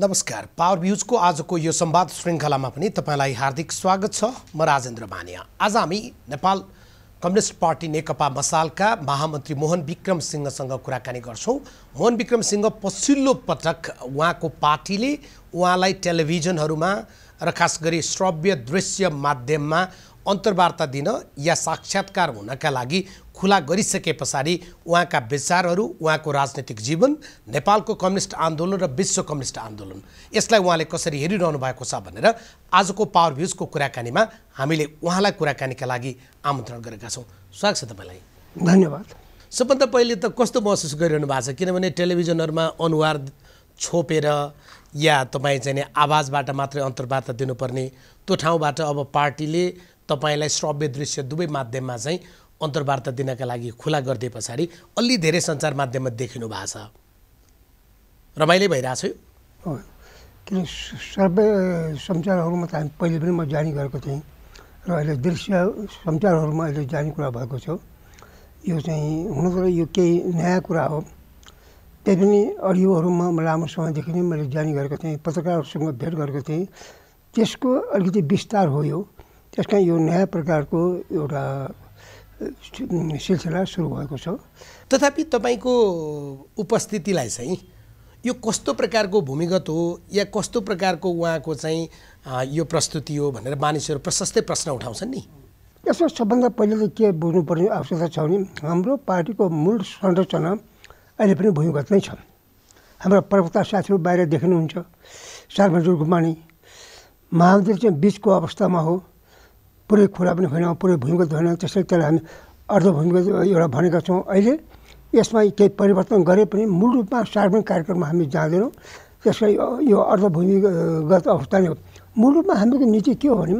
नमस्कार। पावर भ्यूजको आजको यो संवाद श्रृङ्खलामा पनि तपाईलाई हार्दिक स्वागत छ। म राजेन्द्र मानिया। आज हामी नेपाल कम्युनिस्ट पार्टी नेकपा मसालका महामन्त्री मोहन विक्रम सिंहसँग कुराकानी गर्छौं। मोहन विक्रम सिंह पछिल्लो पटक उहाँको पार्टीले उहाँलाई टेलिभिजनहरूमा र खास गरी श्रव्य दृश्य माध्यममा अन्तर्वार्ता दिन या साक्षात्कार हुनका लागि खुला गरिसके पछाडि उहाँका विचारहरू, उहाँको राजनीतिक जीवन, नेपालको कम्युनिस्ट आन्दोलन र विश्व कम्युनिस्ट आन्दोलन यसलाई उहाँले कसरी हेरिरहनु भएको छ भनेर आजको पावर भ्यूजको कुराकानीमा हामीले उहाँलाई कुराकानीका लागि आमन्त्रण गरेका छौँ। स्वागत छ तपाईलाई। धन्यवाद। सबभन्दा पहिले त कस्तो महसुस गरिरहनु भएको छ, किनभने टेलिभिजनहरूमा अनुहार छोपेर या तपाईँ चाहिँ आवाजबाट मात्रै अन्तर्वार्ता दिनुपर्ने त्यो ठाउँबाट अब पार्टीले तपाईलाई श्रव्य दृश्य दुवै माध्यममा चाहिँ अन्तर्वार्ता दिनका लागि खुला गरिदिए पछाडि अलि धेरै सञ्चार माध्यममा देखिनु भएको छ, रमाइलो भइरहेछ यो। किन सर्वे सञ्चारहरूमा त हामी पहिले पनि म जानी गरेको थिएँ र अहिले दृश्य सञ्चारहरूमा अहिले जाने कुरा भएको छ। यो चाहिँ हुन त यो केही नयाँ कुरा हो, त्यही पनि अडियोहरूमा लामो समयदेखि नै मैले जानी गरेको थिएँ, पत्रकारहरूसँग भेट गरेको थिएँ। त्यसको अलिकति विस्तार हो यो। त्यसका यो नयाँ प्रकारको एउटा सिलसिला सुरु भएको छ। तथापि तपाईँको उपस्थितिलाई चाहिँ यो कस्तो प्रकारको भूमिगत हो या कस्तो प्रकारको उहाँको चाहिँ यो प्रस्तुति हो भनेर मानिसहरू प्रशस्तै प्रश्न उठाउँछन् नि। यसमा सबभन्दा पहिले त के बुझ्नुपर्ने आवश्यकता छ भने हाम्रो पार्टीको मूल संरचना अहिले पनि भूमिगत नै छ। हाम्रा प्रवक्ता साथीहरू बाहिर देख्नुहुन्छ, सार्वजनिक रूपमा नै महामन्त्री चाहिँ बिचको अवस्थामा हो, पुरै खुला पनि होइन, पुरै भूमिगत होइन, त्यसैले त्यसलाई हामी अर्धभूमिगत एउटा भनेका छौँ। अहिले यसमा केही परिवर्तन गरे पनि मूल रूपमा सार्वजनिक कार्यक्रममा हामी जाँदैनौँ, त्यसलाई यो अर्धभूमिगत अवस्था नै हो। मूल रूपमा हाम्रो नीति के हो भने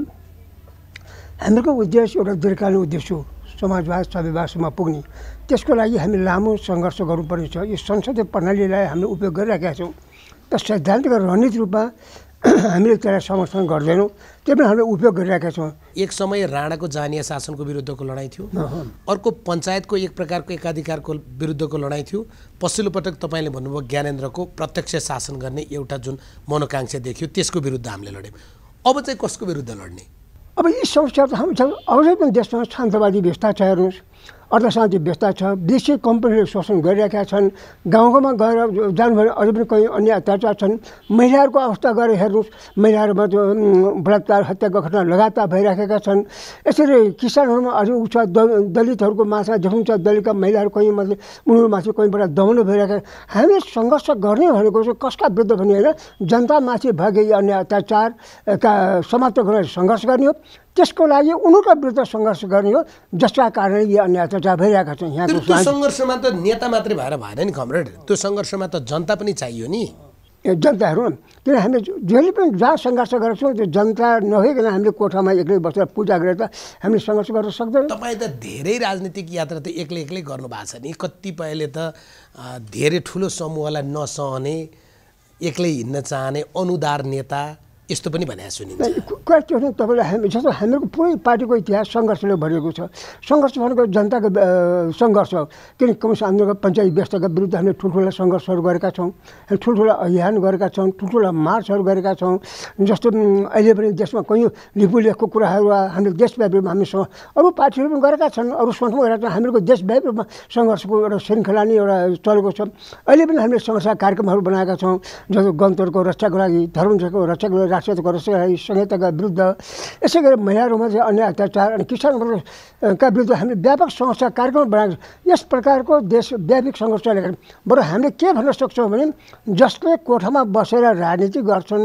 हाम्रो उद्देश्य एउटा दीर्घकालीन उद्देश्य हो, समाजवाद सभ्यवादसम्म पुग्ने। त्यसको लागि हामी लामो सङ्घर्ष गर्नुपर्ने छ। यो संसदीय प्रणालीलाई हामीले उपयोग गरिरहेका छौँ, तर सैद्धान्तिक रणनीतिक रूपमा हामीले त्यसलाई समर्थन गर्दैनौँ, त्यो पनि हामीले उपयोग गरिरहेका छौँ। एक समय राणाको जानीय शासनको विरुद्धको लडाइँ थियो, अर्को पञ्चायतको एक प्रकारको एकाधिकारको विरुद्धको लडाइँ थियो, पछिल्लो पटक तपाईँले भन्नुभयो ज्ञानेन्द्रको प्रत्यक्ष शासन गर्ने एउटा जुन मनोकांक्षा देखियो त्यसको विरुद्ध हामीले लड्यौँ। अब चाहिँ कसको विरुद्ध लड्ने? अब यी समस्या त हामी अझै पनि देशमा शान्तवादी व्यवस्था छ, हेर्नुहोस् अर्धशान्ति व्यवस्था छ, देशीय कम्पनीले शोषण गरिरहेका छन्, गाउँ गाउँमा गएर जानुभयो अझै पनि कहीँ अन्य अत्याचार छन्। महिलाहरूको अवस्था गएर हेर्नुहोस्, महिलाहरूमा बलात्कार हत्याको घटना लगातार भइराखेका छन्। यसरी किसानहरूमा अझै उच्च दलितहरूको माछा देख्नुहुन्छ, दलितका महिलाहरू कहीँ माथि उनीहरूमाथि कहीँबाट दमन भइरहेका। हामीले सङ्घर्ष गर्ने भनेको चाहिँ कसका विरुद्ध भने होइन, जनतामाथि भएको अन्य अत्याचारका समाप्त गर्न सङ्घर्ष गर्ने हो। त्यसको लागि उनीहरूको विरुद्ध सङ्घर्ष गर्ने हो, जसका कारणले यी अन्य अत्याचार भइरहेका छन्। यहाँको त्यो सङ्घर्षमा त नेता मात्रै भएर भएन नि कमरेड, त्यो सङ्घर्षमा त जनता पनि चाहियो नि। जनताहरू किन हामीले जहिले पनि जहाँ सङ्घर्ष गरेको छौँ त्यो जनता नभइकन हामीले कोठामा एक्लै बसेर पूजा गरेर त हामीले सङ्घर्ष गर्न सक्दैनौँ। तपाईँ त धेरै राजनीतिक यात्रा त एक्लै गर्नु भएको छ नि। कतिपयले त धेरै ठुलो समूहलाई नसहने, एक्लै हिँड्न चाहने अनुदार नेता यस्तो पनि भनेको सुनिन्छ। क्वेसन तपाईँलाई हामी जस्तो हाम्रो पुरै पार्टीको इतिहास सङ्घर्षले भरिएको छ। सङ्घर्ष भनेको जनताको सङ्घर्ष हो, किन कम्युनिस्ट आन्दोलनको पञ्चायत व्यवस्थाका विरुद्ध हामीले ठुल्ठुला सङ्घर्षहरू गरेका छौँ, ठुल्ठुला अभियान गरेका छौँ, ठुल्ठुला मार्चहरू गरेका छौँ। जस्तो अहिले पनि देशमा कयौँ लिपुलेखको कुराहरू हामीले देशव्यापी रूपमा हामीसँग अरू पार्टीहरू पनि गरेका छन्, अरू सङ्गठन गरेका छन्। हामीहरूको देशव्यापी रूपमा सङ्घर्षको एउटा श्रृङ्खला नै एउटा चलेको छ। अहिले पनि हामीले सङ्घर्ष कार्यक्रमहरू बनाएका छौँ, जस्तो गणतन्त्रको रक्षाको लागि, धर्मको रक्षाको लागि, राष्ट्रियताको रक्षाको लागि, संहिताका विरुद्ध, यसै गरी महिलाहरूमा चाहिँ अन्य अत्याचार अनि किसानहरूका विरुद्ध हामीले व्यापक सङ्घर्ष कार्यक्रम बनाएको छ। यस प्रकारको देशव्यापी सङ्घर्ष चलेका छन्। बरु हामीले के भन्न सक्छौँ भने जसले कोठामा बसेर राजनीति गर्छन्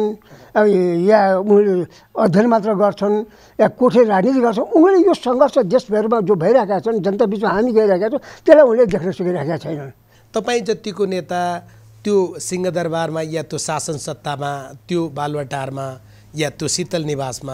या उनीहरूले अध्ययन मात्र गर्छन् या कोठे राजनीति गर्छन्, उनीहरूले यो सङ्घर्ष देशभरिमा जो भइरहेका छन्, जनता बिचमा हामी गइरहेका छौँ, त्यसलाई उनीहरूले देख्न सकिरहेका छैनन्। तपाईँ जतिको नेता त्यो सिंहदरबारमा या त्यो शासन सत्तामा, त्यो बालुवाटारमा या त्यो शीतल निवासमा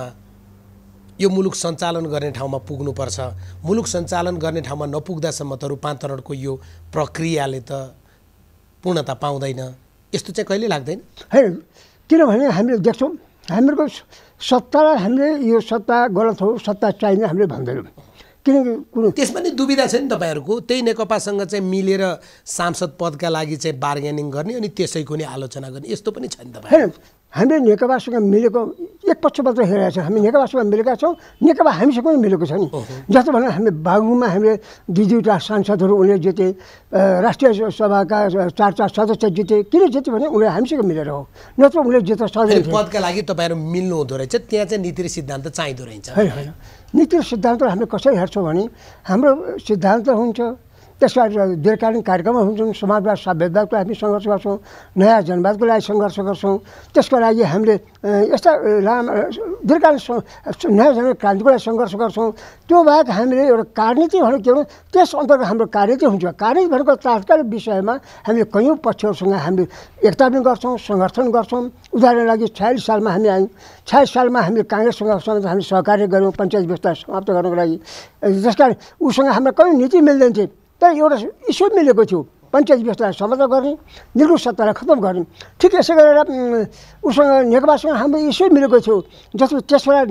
यो मुलुक सञ्चालन गर्ने ठाउँमा पुग्नुपर्छ। मुलुक सञ्चालन गर्ने ठाउँमा नपुग्दासम्म त रूपान्तरणको यो प्रक्रियाले त पूर्णता पाउँदैन, यस्तो चाहिँ कहिले लाग्दैन? होइन, किनभने हामीले देख्छौँ हाम्रो सत्तालाई हामीले यो सत्ता गलत हो, सत्ता चाहिने हामीले भन्दैनौँ। किनकि कुनै त्यसमा नि दुविधा छ नि तपाईँहरूको त्यही नेकपासँग चाहिँ मिलेर सांसद पदका लागि चाहिँ बार्गेनिङ गर्ने अनि त्यसैको नि आलोचना गर्ने यस्तो पनि छ नि तपाईँ होइन हामीले नेकपासँग मिलेको एक पक्षबाट हेरेका छौँ हामी नेकपासँग मिलेका छौँ नेकपा हामीसँग पनि मिलेको छ नि जस्तो भने हामी बागलुङमा हामीले दुईवटा सांसदहरू उनले जिते राष्ट्रिय सभाका 4 सदस्य जिते किन जिते भने उनले हामीसँग मिलेर हो नत्र उनले जित्न सक्दैन पदका लागि तपाईँहरू मिल्नु हुँदो रहेछ त्यहाँ चाहिँ नीति र सिद्धान्त चाहिँदो रहेछ होइन होइन नीति र सिद्धान्त हामीले कसरी हेर्छौँ भने हाम्रो सिद्धान्त हुन्छ त्यसका दीर्घकालीन कार्यक्रमहरू हुन्छन् समाजवाद साम्यवादको हामी सङ्घर्ष गर्छौँ नयाँ जनवादको लागि सङ्घर्ष गर्छौँ त्यसको लागि हामीले यस्ता लामो दीर्घकालीन नयाँ जन क्रान्तिको लागि सङ्घर्ष गर्छौँ त्यो बाहेक हामीले एउटा कार्यनीति भनेको के भने त्यस अन्तर्गत हाम्रो कार्यनीति हुन्छ कार्यनीति भनेको तात्कालिक विषयमा हामीले कैयौँ पक्षहरूसँग हामीले एकता पनि गर्छौँ समर्थन गर्छौँ उदाहरणको लागि 46 सालमा हामी आयौँ 46 सालमा हामीले काङ्ग्रेससँग हामीले सहकार्य गऱ्यौँ पञ्चायत व्यवस्था समाप्त गर्नको लागि त्यस कारण उसँग हाम्रो कहीँ नीति मिल्दैन थियो तर एउटा इस्यु मिलेको थियो पञ्चायत व्यवस्थालाई समाप्त गर्ने निरङ्कुश सत्तालाई खत्तम गर्ने ठिक यसै गरेर उसँग नेकपासँग हाम्रो इस्यु मिलेको थियो जसको त्यसबाट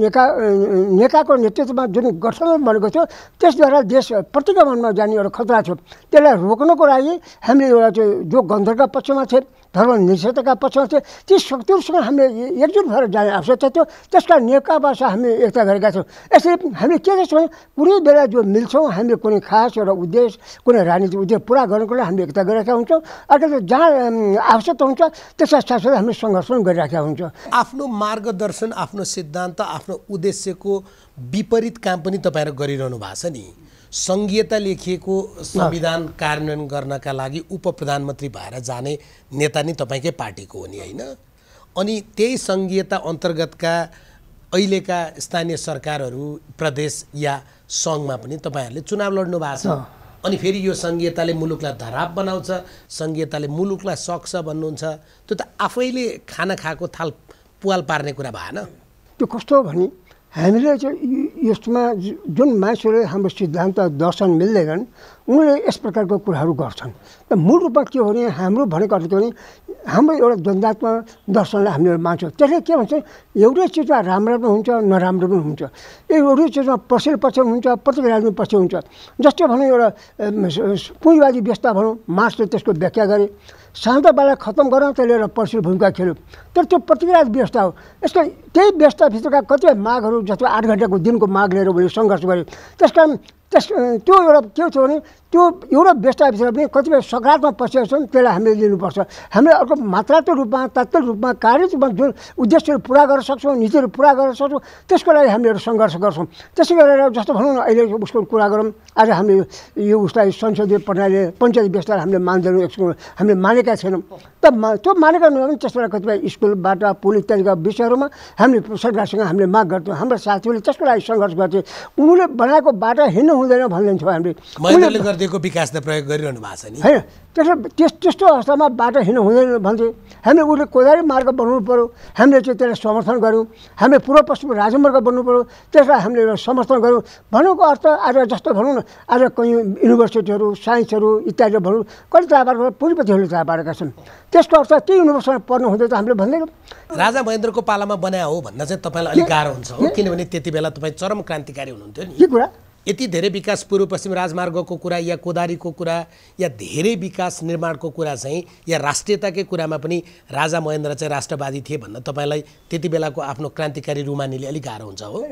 नेकाको नेतृत्वमा जुन गठबन्धन बनेको थियो त्यसद्वारा देश प्रतिगमनमा जाने एउटा खतरा थियो त्यसलाई रोक्नको लागि हामीले एउटा जो गणतन्त्रका पक्षमा थिए धर्मनिरपेक्षताका पक्षमा थिए ती शक्तिहरूसँग हामीले एकजुट भएर जाने आवश्यकता थियो त्यसका नेकपासँग हामीले एकता गरेका छौँ यसरी हामीले के गर्छौँ भने कुनै बेला जो मिल्छौँ हामीले कुनै खास एउटा उद्देश्य कुनै राजनीतिक उद्देश्य पुरा गर्नको लागि हामीले एकता गरिरहेका हुन्छौँ अर्को जहाँ आवश्यकता हुन्छ त्यसका साथसाथै हामीले सङ्घर्ष पनि गरिरहेका हुन्छौँ आफ्नो मार्गदर्शन आफ्नो सिद्धान्त आफ्नो उद्देश्यको विपरीत काम पनि तपाईँहरू गरिरहनु भएको छ नि सङ्घीयता लेखिएको संविधान कार्यान्वयन गर्नका लागि उप प्रधानमन्त्री भएर जाने नेता नि तपाईँकै पार्टीको हो नि होइन अनि त्यही सङ्घीयता अन्तर्गतका अहिलेका स्थानीय सरकारहरू प्रदेश या सङ्घमा पनि तपाईँहरूले चुनाव लड्नु भएको छ अनि फेरि यो सङ्घीयताले मुलुकलाई धराप बनाउँछ सङ्घीयताले मुलुकलाई सक्छ भन्नुहुन्छ त्यो त आफैले खाना खाएको थाल पुवाल पार्ने कुरा भएन त्यो कस्तो हो भने हामीले चाहिँ यसमा जुन मान्छेले हाम्रो सिद्धान्त दर्शन मिल्दैनन् उनले यस प्रकारको कुराहरू गर्छन् र मूल रूपमा के हो भने हाम्रो भनेको अर्थ के भने हाम्रो एउटा द्वन्द्वात्मक दर्शनलाई हामीले मान्छौँ त्यसले के भन्छ एउटै चिजमा राम्रो पनि हुन्छ नराम्रो पनि हुन्छ एउटै चिजमा पछिल्लो पक्ष हुन्छ प्रतिक्रिया पछि हुन्छ जस्तो भनौँ एउटा पुँजीवादी व्यवस्था भनौँ मार्क्सले त्यसको व्याख्या गरे शान्ततालाई खत्तम गर्न त्यसले एउटा पछिल्लो भूमिका खेल्यो तर त्यो प्रतिक्रिया व्यवस्था हो यसको त्यही व्यवस्थाभित्रका कतिपय मागहरू जस्तो 8 घन्टाको दिनको माग लिएर उनीहरूले सङ्घर्ष गरे त्यसकारण त्यो एउटा के छ भने त्यो एउटा व्यवस्थाभित्र पनि कतिपय सकारात्मक पक्षहरू छन् त्यसलाई हामीले लिनुपर्छ हामीले अर्को मात्रात्मक रूपमा तात्कालिक रूपमा कार्यको रूपमा जुन उद्देश्यहरू पुरा गर्न सक्छौँ नीतिहरू पुरा गर्न सक्छौँ त्यसको लागि हामीले सङ्घर्ष गर्छौँ त्यसै गरेर जस्तो भनौँ न अहिले उसको कुरा गरौँ आज हामीले यो उसलाई संसदीय प्रणाली पञ्चायत व्यवस्थालाई हामीले मान्दैनौँ हामीले मानेका छैनौँ त्यो मानेका नभए पनि त्यसबाट कतिपय स्कुलबाट पुल इत्यादिका विषयहरूमा हामीले सरकारसँग हामीले माग गर्थ्यौँ हाम्रो साथीहरूले त्यसको लागि सङ्घर्ष गर्थे उनीहरूले बनाएको बाटो हिँड्नु हुँदैन भन्दैनथ्यो हामीले गरिदिएको विकास त प्रयोग गरिरहनु भएको छ नि होइन त्यस्तो अवस्थामा बाटो हिँड्नु हुँदैन भन्थे हामीले उसले कोदारी मार्ग बनाउनु पऱ्यो हामीले चाहिँ त्यसलाई समर्थन गऱ्यौँ हामीले पूर्व पश्चिम राजमार्ग बनाउनु पऱ्यो त्यसलाई हामीले एउटा समर्थन गऱ्यौँ भनेको अर्थ आज जस्तो भनौँ न आज कहीँ युनिभर्सिटीहरू साइन्सहरू इत्यादि भनौँ कति तहबाट पुँजीपतिहरूले तह पारेका छन् त्यसको अर्थ त्यही युनिभर्सिटीमा पढ्नु हुँदैन त हामीले भन्दैनौँ राजा महेन्द्रको पालामा बनाए हो भन्न चाहिँ तपाईँलाई अलिक गाह्रो हुन्छ हो किनभने त्यति बेला तपाईँ चरम क्रान्तिकारी हुनुहुन्थ्यो नि के कुरा यति धेरै विकास पूर्व पश्चिम राजमार्गको कुरा या कोदारीको कुरा या धेरै विकास निर्माणको कुरा चाहिँ या राष्ट्रियताकै कुरामा पनि राजा महेन्द्र चाहिँ राष्ट्रवादी थिए भन्न तपाईँलाई त्यति बेलाको आफ्नो क्रान्तिकारी रुमानीले अलिक गाह्रो हुन्छ हो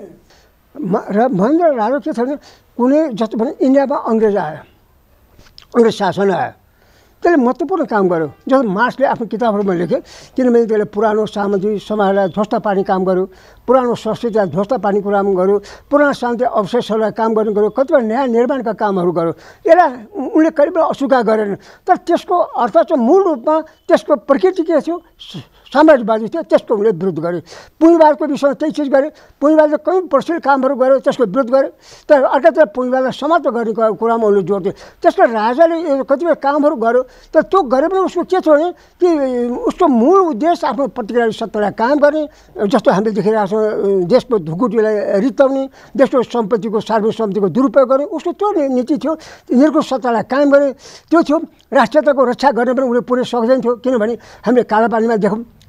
महेन्द्र राजा के छ भने कुनै जस्तो भने इन्डियामा अङ्ग्रेज आयो अङ्ग्रेज शासन आयो त्यसले महत्त्वपूर्ण काम गर्यो जस्तो मार्क्सले आफ्नो किताबहरूमा लेख्यो किनभने त्यसले पुरानो सामाजिक समाजलाई ध्वस्त पार्ने काम गर्यो पुरानो संस्कृतिलाई ध्वस्त पार्ने कुरा गर्यो पुरानो शान्ति अवशेषहरूलाई काम गर्ने गर्यो कतिपय नयाँ निर्माणका कामहरू गर्यो यसलाई उनले कहिले पनि अस्वीकार गरेन तर त्यसको अर्थ चाहिँ मूल रूपमा त्यसको प्रकृति के थियो साम्राज्यवादी थियो त्यसको उनले विरोध गरे पुँजीवादको विषयमा त्यही चिज गरे पुँजीवादले कहीँ प्रसिद्ध कामहरू गर्यो त्यसको विरोध गरे तर अर्कातिर पुँजीवादलाई समाप्त गर्ने कुरामा उनले जोड दिए त्यसको राजाले कतिपय कामहरू गर्यो तर त्यो गरे पनि उसको के थियो भने कि उसको मूल उद्देश्य आफ्नो प्रतिक्रिया सत्तालाई कायम गर्ने जस्तो हामीले देखिरहेको छौँ देशको ढुकुटीलाई रित्ताउने देशको सम्पत्तिको सार्वजनिक सम्पत्तिको दुरुपयोग गर्ने उसको त्यो नीति थियो निरङ्कुश सत्तालाई कायम गर्ने त्यो थियो राष्ट्रियताको रक्षा गर्ने पनि उसले पुरै सक्दैन थियो किनभने हामीले कालापानीमा देखौँ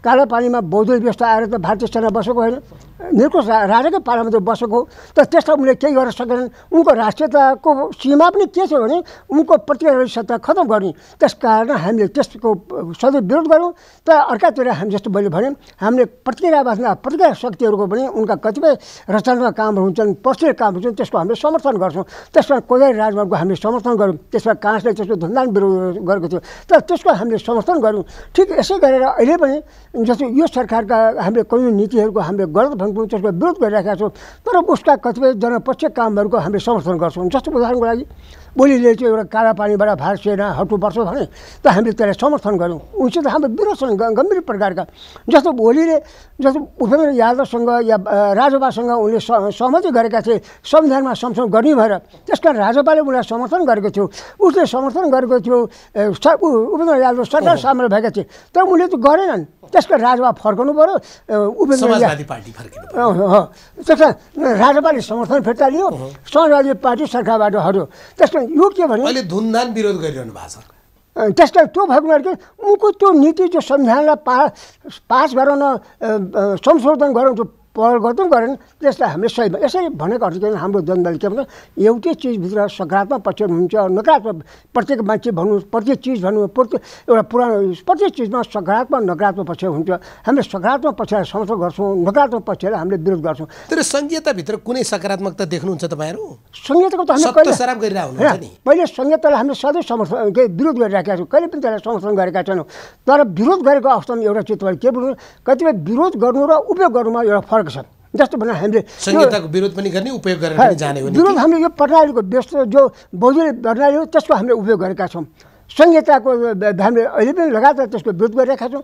कालापानीमा बौद्ध व्यवस्था आएर त भारतीय सेना बसेको होइन, निरङ्कुश राजाकै पालामा त बसेको हो। तर त्यसलाई उनले केही गर्न सकेनन्। उनको राष्ट्रियताको सीमा पनि के छ भने उनको प्रतिक्रिया सत्ता खतम गर्ने। त्यस कारण हामीले त्यसको सधैँ विरोध गऱ्यौँ। तर अर्कातिर हामी जस्तो मैले भने हामीले प्रतिक्रिया शक्तिहरूको पनि उनका कतिपय रचनात्मक कामहरू हुन्छन्, पर्सनल काम हुन्छन्, त्यसको हामीले समर्थन गर्छौँ। त्यसमा कोदारी राजमार्गको हामीले समर्थन गऱ्यौँ। त्यसमा काङ्ग्रेसले त्यसको धुमधाम विरोध गरेको थियो, तर त्यसको हामीले समर्थन गऱ्यौँ। ठिक यसै गरेर अहिले पनि जस्तो यो सरकारका हामीले कयौँ नीतिहरूको हामीले गलत भन्छौँ, त्यसको विरोध गरिरहेका छौँ। तर उसका कतिपय जनपक्षीय कामहरूको हामीले समर्थन गर्छौँ। जस्तो उदाहरणको लागि ओलीले चाहिँ एउटा कालापानीबाट भारत सेना हट्नुपर्छ भने त हामीले त्यसलाई समर्थन गऱ्यौँ। उनसित हाम्रो विरोध छन् गम्भीर प्रकारका। जस्तो ओलीले जस्तो उपेन्द्र यादवसँग या राजपासँग उनले सहमति गरेका थिए संविधानमा संशोधन गर्ने भएर, त्यस कारण राजपाले उनलाई समर्थन गरेको थियो। उसले समर्थन गरेको थियो, उपेन्द्र यादव सरकार सामेल भएका थिए, तर उनले त गरेनन्। त्यस कारण राजपा फर्कनु पऱ्यो, समाजवादी पार्टी फर्किनु पऱ्यो। त्यस कारण राजपाले समर्थन फिर्ता लियो, समाजवादी पार्टी सरकारबाट हट्यो। त्यस कारण यो के भने अहिले धुमधाम विरोध गरिरहनु भएको छ। त्यस कारण त्यो भएको कि उनको त्यो नीति जो संविधानलाई पास गराउन संशोधन गराउन जो पहल गर्दै गरेन, त्यसलाई हामीले सही यसरी भनेको अर्थ के हाम्रो जनताले के भन्छ एउटै चिजभित्र सकारात्मक पक्ष हुन्छ, नकारात्मक प्रत्येक मान्छे भनौँ, प्रत्येक चिज भनौँ, एउटा पुरानो प्रत्येक चिजमा सकारात्मक नकारात्मक पक्ष हुन्छ। हामीले सकारात्मक पक्षलाई समर्थन गर्छौँ, नकारात्मक पक्षलाई हामीले विरोध गर्छौँ। तर संहिताभित्र कुनै सकारात्मकता देख्नुहुन्छ तपाईँहरू? संहिताको त हामीले पहिले संहितालाई हामीले सधैँ समर्थन विरोध गरिरहेका छौँ, कहिले पनि त्यसलाई समर्थन गरेका छैनौँ। तर विरोध गरेको अवस्थामा एउटा चिज तपाईँले के भन्नु, कतिपय विरोध गर्नु र उपयोग गर्नुमा एउटा फरक छ। जस्तो भने हामीले संहिताको विरोध पनि गर्ने, उपयोग गरेर पनि जाने हो। विरोध हामीले यो प्रणालीको व्यस्त जो बौद्धिक प्रणाली हो त्यसको हामीले उपयोग गरेका छौँ। संहिताको हामीले अहिले पनि लगातार त्यसको विरोध गरिरहेका छौँ।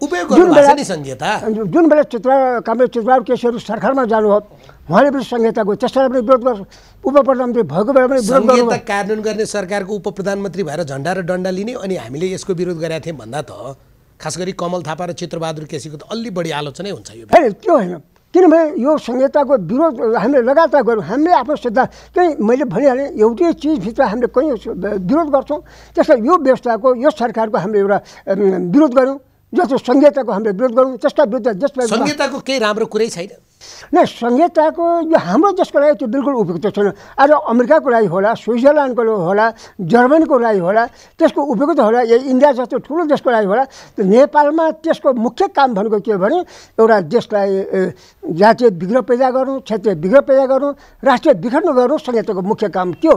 जुन बेला काङ्ग्रेस चितुवार केसीहरू सरकारमा जानुभयो उहाँले पनि संहिताको त्यसलाई पनि विरोध गर्छ। उप प्रधानमन्त्री भएको बेला पनि विरोध गर्नु। संहिता कार्यान्वयन गर्ने सरकारको उप प्रधानमन्त्री भएर झन्डा र डन्डा लिने अनि हामीले यसको विरोध गरेका थियौँ भन्दा त खास गरी कमल थापा र चित्रबहादुर केसीको त अलि बढी आलोचनै हुन्छ। यो त्यो होइन, किनभने यो संहिताको विरोध हामीले लगातार गऱ्यौँ। हामीले आफ्नो सिद्धान्त कहीँ मैले भनिहालेँ एउटै चिजभित्र हामीले कहीँ विरोध गर्छौँ। त्यसलाई यो व्यवस्थाको यो सरकारको हामीले एउटा विरोध गऱ्यौँ, जस्तो संहिताको हामीले विरोध गऱ्यौँ। त्यसका विरुद्ध संहिताको केही राम्रो कुरै छैन। नै संहिताको यो हाम्रो देशको लागि त्यो बिल्कुल उपयुक्त छैन। आज अमेरिकाको लागि होला, स्विजरल्यान्डको होला, जर्मनीको लागि होला, त्यसको उपयुक्त होला, या इन्डिया जस्तो ठुलो देशको लागि होला। नेपालमा त्यसको मुख्य काम भनेको के हो भने एउटा देशलाई जातीय विग्रह पैदा गर्नु, क्षेत्रीय विग्रह पैदा गर्नु, राष्ट्रिय विखण्डन गर्नु संहिताको मुख्य काम त्यो।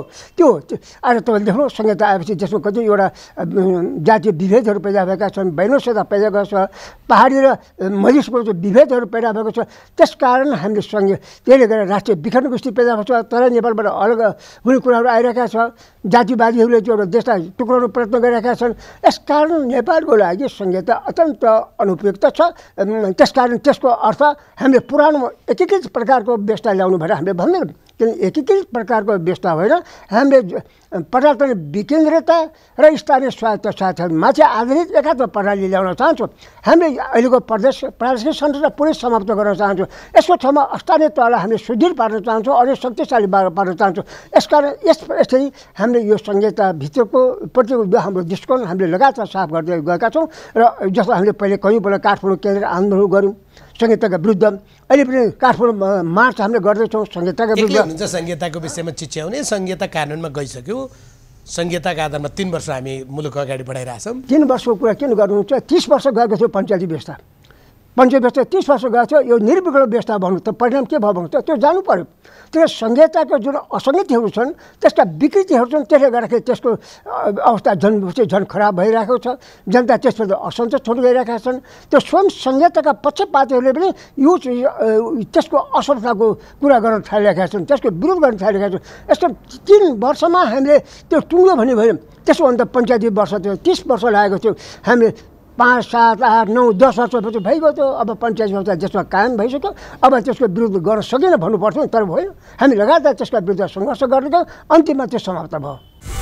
आज तपाईँले देख्नु संहिता आएपछि देशमा कति एउटा जातीय विभेदहरू पैदा भएका छन्, वैनोसता पैदा भएको छ, पहाडी र मधेसको विभेदहरू पैदा भएको छ। त्यस कारण हामीले त्यसले गर्दा राष्ट्रिय विखण्डनको स्थिति पैदा भएको छ। तर नेपालबाट अलग हुने कुराहरू आइरहेका छ। जातिवादीहरूले त्यो एउटा देशलाई टुक्राउनु प्रयत्न गरिरहेका छन्। यसकारण नेपालको लागि संहिता अत्यन्त अनुपयुक्त छ। त्यसकारण त्यसको अर्थ हामीले पुरानो एकीकृत प्रकारको व्यवस्था ल्याउनु भएर हामीले भन्दैनौँ। किन एकीकृत प्रकारको व्यवस्था होइन, हामीले प्रजातन्त्र विकेन्द्रता र स्थानीय स्वायत्त माथि आधारित एकात्म प्रणाली ल्याउन चाहन्छौँ। हामीले अहिलेको प्रादेशिक संरचना पुरै समाप्त गर्न चाहन्छौँ। यसको ठाउँमा स्थानीय तहलाई हामीले सुदृढ पार्न चाहन्छौँ, अझै शक्तिशाली पार्न चाहन्छौँ। यसकारण यसरी हामीले यो संहिताभित्रको प्रत्येक हाम्रो दृष्टिकोण हामीले लगातार साफ गर्दै गएका छौँ। र जस्तो हामीले पहिले कहीँबाट काठमाडौँ केन्द्र आन्दोलन गऱ्यौँ संहिताका विरुद्ध, अहिले पनि काठमाडौँ मार्च हामीले गर्दैछौँ संहिताका विरुद्ध। संहिताको विषयमा चिच्याउने संहिता कानुनमा गइसक्यो। संहिताका आधारमा 3 वर्ष हामी मुलुक अगाडि बढाइरहेछौँ। 3 वर्षको कुरा किन गर्नुहुन्छ? 30 वर्ष गएको थियो पञ्चायती व्यवस्था। पञ्चायत व्यवस्था 30 वर्ष गएको थियो। यो निर्विकल्प व्यवस्था भन्नु त परिणाम के भयो भन्नु त त्यो जानु पर्यो। त्यो संहिताको जुन असङ्गतिहरू छन्, त्यसका विकृतिहरू छन्, त्यसले गर्दाखेरि त्यसको अवस्था झन् खराब भइरहेको छ। जनता त्यसप्रति असन्तोष छोड्दै गइरहेका छन्। त्यो स्वयं संहिताका पक्षपातीहरूले पनि यो त्यसको असफलताको कुरा गर्न थालिरहेका छन्, त्यसको विरोध गर्न थालिरहेका छन्। यस्तो 3 वर्षमा हामीले त्यो टुङ्ग्यो भने भयो। त्यसोभन्दा पञ्चायती वर्ष थियो 30 वर्ष लागेको थियो। हामीले 5, 7, 8, 9, 10 वर्षपछि भइगयो थियो। अब पञ्चायत व्यवस्था देशमा कायम भइसक्यो। अब त्यसको विरुद्ध गर्न सकेन भन्नुपर्थ्यो, तर भयो। हामी लगातार त्यसका विरुद्ध सङ्घर्ष गर्ने गयौँ, अन्तिममा त्यो समाप्त भयो।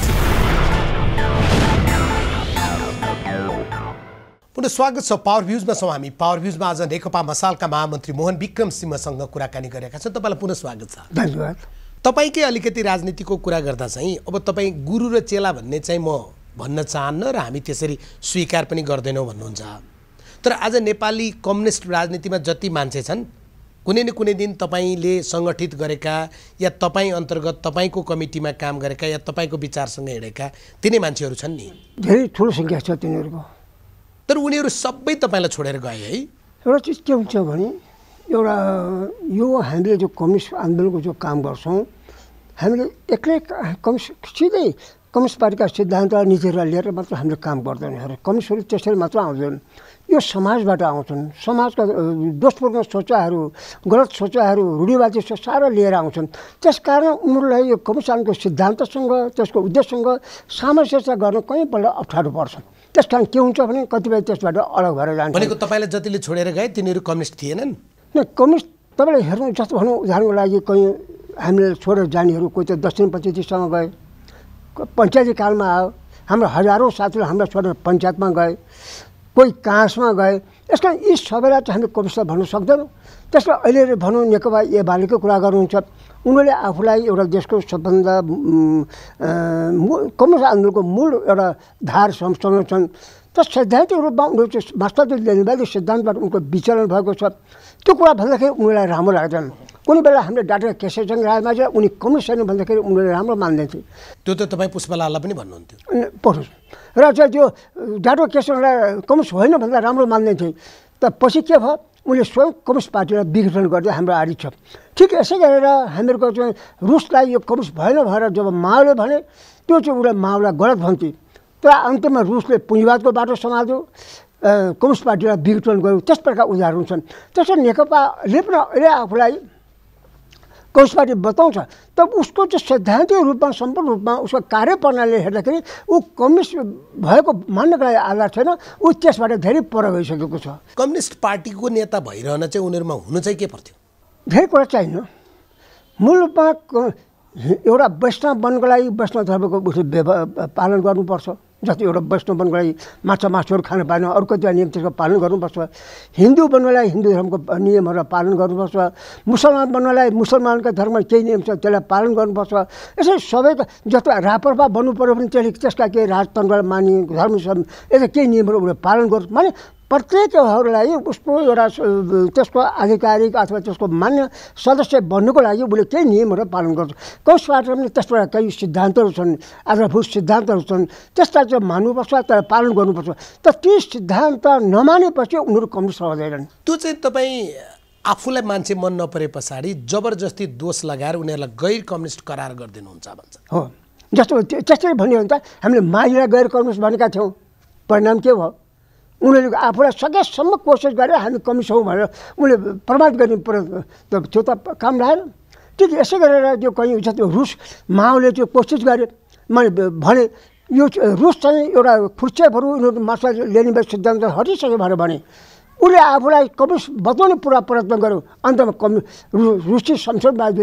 पुनः स्वागत छ पावर भ्युजमा छौँ हामी। पावर भ्युजमा आज नेकपा मसालका महामन्त्री मोहन विक्रम सिंहसँग कुराकानी गरेका छौँ। तपाईँलाई पुनः स्वागत छ। धन्यवाद। तपाईँकै अलिकति राजनीतिको कुरा गर्दा चाहिँ अब तपाईँ गुरु र चेला भन्ने चाहिँ म भन्न चाहन्न र हामी त्यसरी स्वीकार पनि गर्दैनौँ भन्नुहुन्छ। तर आज नेपाली कम्युनिस्ट राजनीतिमा जति मान्छे छन् कुनै न कुनै दिन तपाईँले सङ्गठित गरेका या तपाईँ अन्तर्गत तपाईँको कमिटीमा काम गरेका या तपाईँको विचारसँग हिँडेका तिनै मान्छेहरू छन् नि। धेरै ठुलो सङ्ख्या छ तिनीहरूको। तर उनीहरू सबै तपाईँलाई छोडेर गए है। एउटा चिज के हुन्छ भने एउटा यो हामीले जो कम्युनिस्ट आन्दोलनको जो काम गर्छौँ हामीले एक्लै सिधै कम्युनिस्ट पार्टीका सिद्धान्त नीतिहरूलाई लिएर मात्र हामीले काम गर्दैनौँ। कम्युनिस्टहरू त्यसरी मात्र आउँदैन, यो समाजबाट आउँछन्। समाजका दोषपूर्ण सोचाइहरू, गलत सोचाइहरू, रूढिवादी सारा लिएर आउँछन्। त्यसकारण उनीहरूलाई यो कम्युनिस्ट आन्दोलनको सिद्धान्तसँग त्यसको उद्देश्यसँग सामञ्जस्य गर्न कहीँपल्ट अप्ठ्यारो पर्छ। त्यस कारण के हुन्छ भने कतिपय त्यसबाट अलग भएर जान्छ। भनेको तपाईँलाई जतिले छोडेर गए तिनीहरू कम्युनिस्ट थिएनन्? कम्युनिस्ट तपाईँले हेर्नु जस्तो भनौँ उदाहरणको लागि कहीँ हामीले छोडेर जानेहरू कोही त दक्षिणपन्थी दिशामा गए, पञ्चायती कालमा आयो, हाम्रो हजारौँ साथीहरू हामीलाई छोडेर पञ्चायतमा गए, कोही काँसमा गए। यस कारण यी सबैलाई चाहिँ हामीले कम्युनिस्ट भन्न सक्दैनौँ। त्यसमा अहिले भनौँ नेकपा एमालेको कुरा गर्नुहुन्छ, उनीहरूले आफूलाई एउटा देशको सबभन्दा कम्युनिस्ट आन्दोलनको मूल एउटा धार सम्झन्छन्। तर सैद्धान्तिक रूपमा उनीहरू चाहिँ वास्तविक लेनिनवादी सिद्धान्तबाट उनको विचलन भएको छ। त्यो कुरा भन्दाखेरि उनीहरूलाई राम्रो लाग्दैन। कुनै बेला हामीले डाक्टर केशवचन्द्र रायमा चाहिँ उनी कम्युनिस्ट छैन भन्दाखेरि उनीहरूले राम्रो मान्दैथे। त्यो त तपाईँ पुष्पलाललाई पनि भन्नुहुन्थ्यो पढ्नुहोस्। र चाहिँ त्यो डाक्टर केशवचन्द्र राय कम्युनिस्ट होइन भन्दा राम्रो मान्दैथे। त पछि के भयो, उनले स्वयं कम्युनिस्ट पार्टीलाई विघटन गर्दै हाम्रो आडी छ। ठिक यसै गरेर हामीहरूको चाहिँ रुसलाई यो कम्युनिस्ट भएन भनेर जब माओले भने त्यो चाहिँ उसलाई माओलाई गलत भन्थे। तर अन्त्यमा रुसले पुँजीवादको बाटो समाल्यो, कम्युनिस्ट पार्टीलाई विघटन गर्यो। त्यस प्रकार उदाहरण छन्। त्यसरी नेकपाले पनि अहिले आफूलाई कम्युनिस्ट पार्टी बताउँछ, तर उसको चाहिँ सैद्धान्तिक रूपमा सम्पूर्ण रूपमा उसको कार्यप्रणालीले हेर्दाखेरि ऊ कम्युनिस्ट भएको मान्नको लागि आधार छैन, ऊ त्यसबाट धेरै पर गइसकेको छ। कम्युनिस्ट पार्टीको नेता भइरहन चाहिँ उनीहरूमा हुनु चाहिँ के पर्थ्यो? धेरै कुरा चाहिन्न। मूल रूपमा एउटा वैष्णव बन्नको लागि वैष्णव धर्मको उसले पालन गर्नुपर्छ। जस्तै एउटा वैष्णव बन्नको लागि माछा मासुहरू खान पाएन, अरू कतिवटा नियम त्यसको पालन गर्नुपर्छ। हिन्दू बन्नलाई हिन्दू धर्मको नियमहरूलाई पालन गर्नुपर्छ। मुसलमान बन्नलाई मुसलमानको धर्म केही नियम छ त्यसलाई पालन गर्नुपर्छ। यसरी सबैको जस्तो रापरपा बन्नु पऱ्यो भने त्यसले त्यसका केही राजतन्त्रलाई मानि धर्म यता केही नियमहरू उसले पालन गर्छ। माने प्रत्येकहरूलाई उसको एउटा त्यसको आधिकारिक अथवा त्यसको मान्य सदस्य बन्नुको लागि उसले केही नियमहरू पालन गर्छ। कम्युनिस्ट पार्टीमा पनि त्यसबाट केही सिद्धान्तहरू छन्, आधारभूत सिद्धान्तहरू छन्, त्यसलाई चाहिँ मान्नुपर्छ, त्यसलाई पालन गर्नुपर्छ। तर ती सिद्धान्त नमानेपछि उनीहरू कम्युनिस्ट हुँदैनन्। त्यो चाहिँ तपाईँ आफूलाई मान्छे मन नपरे पछाडि जबरजस्ती दोष लगाएर उनीहरूलाई गैर कम्युनिस्ट करार गरिदिनुहुन्छ भन्छ। हो, जस्तो त्यसरी भन्यो भने त हामीले माइलाई गैर कम्युनिस्ट भनेका थियौँ, परिणाम के भयो? उनीहरूले आफूलाई सकेसम्म कोसिस गरेर हामी कम्युनिस्ट हौँ भनेर उनले प्रमाण गर्ने त्यो त काम लागेन। ठिक यसै गरेर त्यो कहीँ जस्तो रुस माओले त्यो कोसिस गरे, मैले भने यो रुस चाहिँ एउटा खुर्चेपहरू यिनीहरू मार्क्स लेनिनवादी सिद्धान्त हटिसक्यो भनेर भने उसले आफूलाई कम्युनिस्ट बताउने पुरा प्रयत्न गर्यो। अन्तमा रुसी संसदवादी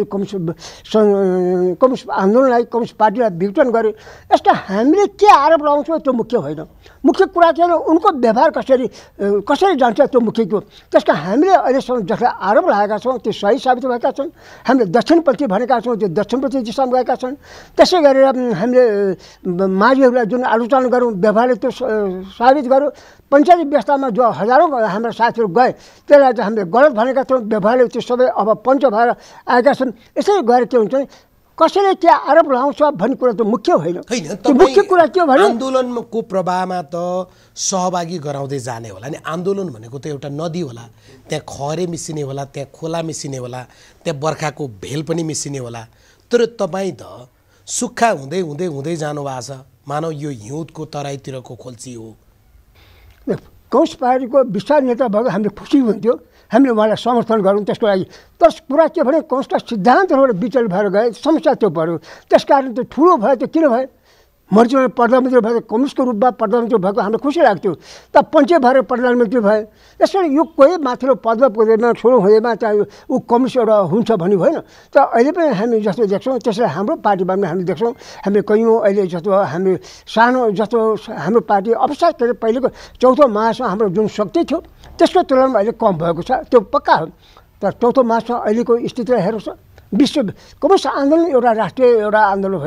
कम्युनिस्ट आन्दोलनलाई कम्युनिस्ट पार्टीलाई विघटन गर्यो। यस्ता हामीले के आरोप लगाउँछौँ त्यो मुख्य होइन। मुख्य कुरा के हो, उनको व्यवहार कसरी जान्छ त्यो मुख्य हो। त्यसका हामीले अहिलेसम्म जसलाई आरोप लगाएका छौँ त्यो सही साबित भएका छन्। हामीले दक्षिणपन्थी भनेका छौँ त्यो दक्षिणपन्थी दिशामा गएका छन्। त्यसै गरेर हामीले माझीहरूलाई जुन आलोचना गऱ्यौँ व्यवहारले त्यो साबित गर्यो। पञ्चायती व्यवस्थामा जो हजारौँ हाम्रा साथीहरू गए त्यसलाई चाहिँ हामीले गलत भनेका छौँ, व्यवहारले त्यो सबै अब पञ्च भएर आएका छन्। यसरी गएर के हुन्छ भने कसैले के आरोप लगाउँछ भन्ने कुरा त मुख्य होइन। मुख्य कुरा के हो भने आन्दोलनको प्रवाहमा त सहभागी गराउँदै जाने होला नि। आन्दोलन भनेको त एउटा नदी होला, त्यहाँ खहरे मिसिने होला, त्यहाँ खोला मिसिने होला, त्यहाँ बर्खाको भेल पनि मिसिने होला। तर तपाईँ त सुक्खा हुँदै हुँदै हुँदै जानुभएको छ, मानव यो हिउँदको तराईतिरको खोल्ची हो। कम्युनिस्ट पार्टीको विशाल नेता भएको हामीले खुसी हुन्थ्यो, हामीले उहाँलाई समर्थन गरौँ त्यसको लागि। तर कुरा के भने कम्युनिस्टका सिद्धान्तबाट विचल भएर गए, समस्या त्यो पऱ्यो। त्यसकारण त्यो ठुलो भयो। त्यो किन भयो? मर्जीमा प्रधानमन्त्री भएको कम्युनिस्टको रूपमा प्रधानमन्त्री भएको हामीलाई खुसी लाग्थ्यो। तर पञ्चे भएर प्रधानमन्त्री भए। यसरी यो कोही माथिल्लो पदमा पुग्दैन, छोरो हुँदैमा चाहिँ ऊ कम्युनिस्ट एउटा हुन्छ भन्ने होइन। तर अहिले पनि हामी जस्तो देख्छौँ त्यसरी हाम्रो पार्टीमा पनि हामी देख्छौँ। हामीले कयौँ अहिले जस्तो हामी सानो जस्तो हाम्रो पार्टी अवश्य के अरे पहिलेको चौथो महासमा हाम्रो जुन शक्ति थियो त्यसको तुलनामा अहिले कम भएको छ, त्यो पक्का हो। तर चौथो महासमा अहिलेको स्थितिलाई हेर्नुहोस्, विश्व कम्युनिस्ट आन्दोलन एउटा राष्ट्रिय एउटा आन्दोलन होइन,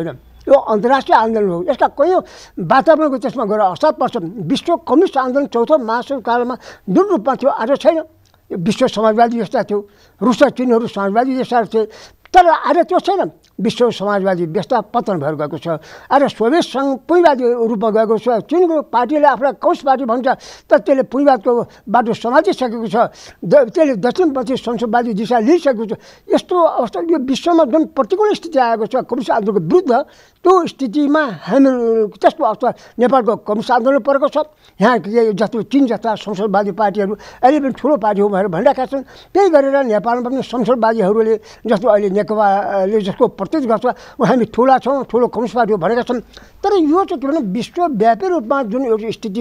यो अन्तर्राष्ट्रिय आन्दोलन हो। यसका कैयौँ वातावरणको त्यसमा गएर असर पर्छ। विश्व कम्युनिस्ट आन्दोलन चौथो महासङ्घ कालमा जुन रूपमा थियो आज छैन। यो विश्व समाजवादी जस्ता थियो, रुस र चीनहरू समाजवादी जस्ता थिए, तर आज त्यो छैन। विश्व समाजवादी व्यवस्था पतन भएर गएको छ। आज सोभियत सङ्घ पुँजीवादी रूपमा गएको छ। चीनको पार्टीले आफूलाई कम्युनिस्ट पार्टी भन्छ, तर त्यसले पुँजीवादको बाटो समातिसकेको छ। त्यसले दक्षिणपन्थी संसदवादी दिशा लिइसकेको छ। यस्तो अवस्था यो विश्वमा जुन प्रतिकूल स्थिति आएको छ कम्युनिस्ट आन्दोलनको विरुद्ध, त्यो स्थितिमा हामी त्यस्तो अवस्था नेपालको कम्युनिस्ट आन्दोलन परेको छ। यहाँ जस्तो चीन जस्ता संसदवादी पार्टीहरू अहिले पनि ठुलो पार्टी हो भनेर भनिरहेका छन्। त्यही गरेर नेपालमा पनि संसदवादीहरूले जस्तो अहिले नेकपाले जसको प्रत्यक्ष गर्छ हामी ठुला छौँ, ठुलो कम्युनिस्ट पार्टी हो भनेका छन्। तर यो चाहिँ के भने विश्वव्यापी रूपमा जुन एउटा स्थिति